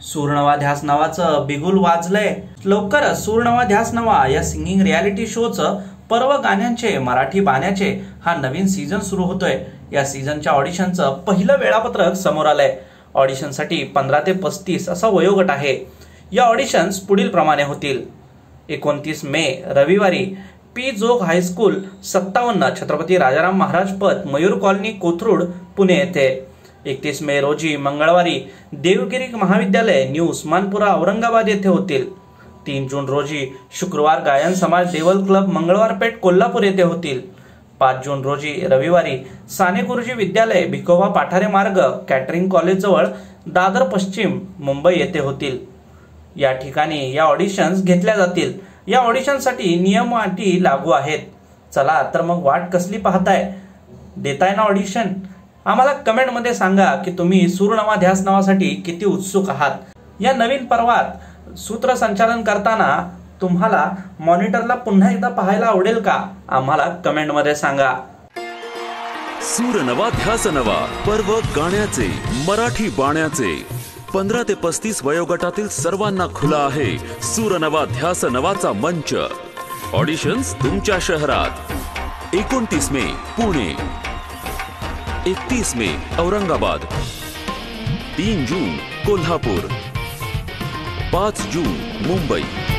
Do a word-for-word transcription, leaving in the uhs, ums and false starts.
सूरनवा ध्यास नावाचं बिगुल वाजलंय। लवकरच सूरनवा ध्यास नवा या सिंगिंग रियालिटी शोचं पर्व गाण्यांचे मराठी बाण्याचे हा नवीन सीझन सुरू होतोय। या सीझनच्या ऑडिशनचं पहिलं वेळापत्रक समोर आलंय। ऑडिशनसाठी पंधरा ते पस्तीस असा वयोगट आहे। या ऑडिशन्स पुढील प्रमाणे होतील। एकोणतीस मे रविवारी पी जोग हायस्कूल सत्तावन्न छत्रपती राजाराम महाराज पथ मयूर कॉलनी कोथरूड पुणे येथे। एकतीस मे रोजी मंगळवारी देवगिरी महाविद्यालय न्यू उस्मानपुरा औरंगाबाद येथे होतील। तीन जून रोजी शुक्रवार गायन समाज देवल क्लब मंगळवारपेठ कोल्हापूर येथे होतील। पाच जून रोजी रविवारी साने गुरुजी विद्यालय भिकोबा पाठारे मार्ग कॅटरिंग कॉलेज जवळ दादर पश्चिम मुंबई येथे होतील। या ठिकाणी या ऑडिशन्स घेतल्या जातील। या ऑडिशनसाठी नियम अटी लागू आहेत। चला तर मग वाट कसली पाहताय, देताय ना ऑडिशन? आम्हाला कमेंट मध्ये सांगा की तुम्ही सूरनवा ध्यास नावासाठी किती उत्सुक आहात। या नवीन पर्वात सूत्रसंचालन करताना तुम्हाला मॉनिटरला पुन्हा एकदा पाहायला आवडेल का? आम्हाला कमेंट मध्ये सांगा। सूरनवा ध्यास नवा पर्व गाण्याचे मराठी बाण्याचे पंधरा ते पस्तीस वयोगटातील सर्वांना खुला आहे सूरनवा ध्यास नवाचा मंच। ऑडिशन्स तुमच्या शहरात एकोणतीस मे पुणे, एकतीस मे औरंगाबाद, तीन जून कोल्हापूर, पाच जून मुंबई।